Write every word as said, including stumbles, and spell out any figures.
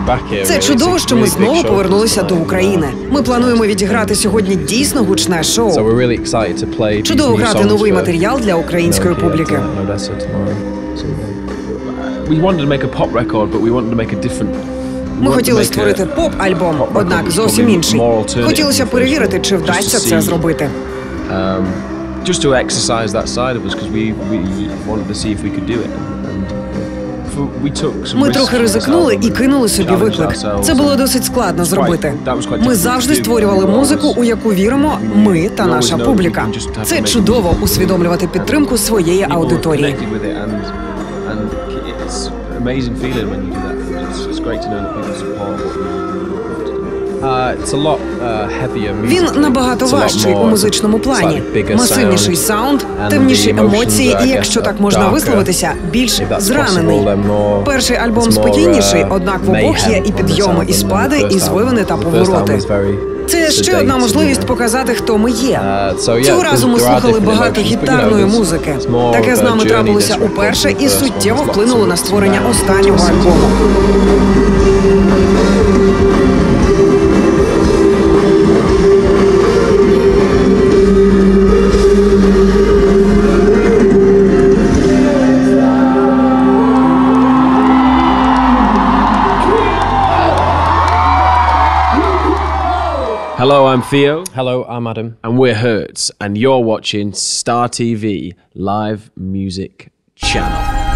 Це чудово, що ми знову повернулися до України. Ми плануємо відіграти сьогодні дійсно гучне шоу. Чудово грати новий матеріал для української публіки. Ми хотіли створити поп-альбом, однак зовсім інший. Хотілося перевірити, чи вдасться це зробити. Just to exercise that side of us, because we we wanted to see if we could do it. Ми трохи ризикнули і кинули собі виклик. Це було досить складно зробити. Ми завжди створювали музику, у яку віримо ми та наша публіка. Це чудово усвідомлювати підтримку своєї аудиторії. Він набагато важчий у музичному плані. Масивніший саунд, темніші емоції і, якщо так можна висловитися, більш зранений. Перший альбом спокійніший, однак в обох є і підйоми, і спади, і звивини та повороти. Це ще одна можливість показати, хто ми є. Цього разу ми слухали багато гітарної музики. Таке з нами трапилося уперше і суттєво вплинуло на створення останнього альбому. Hello, I'm Theo. Hello, I'm Adam. And we're Hertz, and you're watching Star T V Live Music Channel.